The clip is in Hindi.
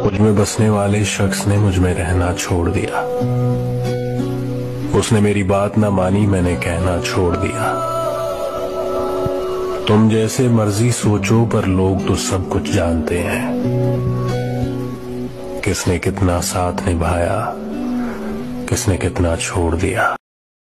मुझ में बसने वाले शख्स ने मुझ में रहना छोड़ दिया। उसने मेरी बात ना मानी, मैंने कहना छोड़ दिया। तुम जैसे मर्जी सोचो पर लोग तो सब कुछ जानते हैं। किसने कितना साथ निभाया, किसने कितना छोड़ दिया।